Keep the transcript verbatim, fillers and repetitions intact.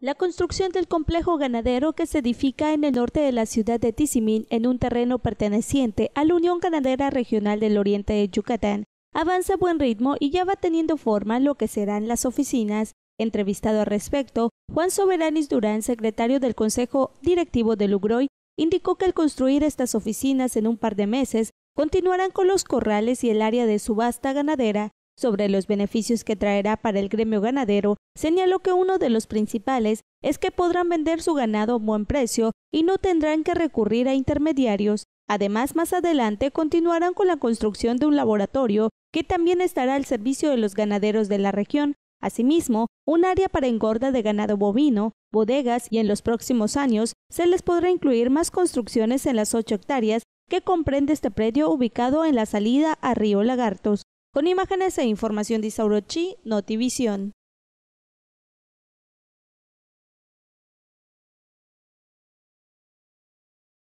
La construcción del complejo ganadero que se edifica en el norte de la ciudad de Tizimín, en un terreno perteneciente a la Unión Ganadera Regional del Oriente de Yucatán, avanza a buen ritmo y ya va teniendo forma lo que serán las oficinas. Entrevistado al respecto, Juan Soberanis Durán, secretario del Consejo Directivo del UGROI, indicó que al construir estas oficinas en un par de meses, continuarán con los corrales y el área de subasta ganadera. Sobre los beneficios que traerá para el gremio ganadero, señaló que uno de los principales es que podrán vender su ganado a buen precio y no tendrán que recurrir a intermediarios. Además, más adelante continuarán con la construcción de un laboratorio que también estará al servicio de los ganaderos de la región. Asimismo, un área para engorda de ganado bovino, bodegas y en los próximos años se les podrá incluir más construcciones en las ocho hectáreas que comprende este predio ubicado en la salida a Río Lagartos. Con imágenes e información de Isauro Chi, Notivisión.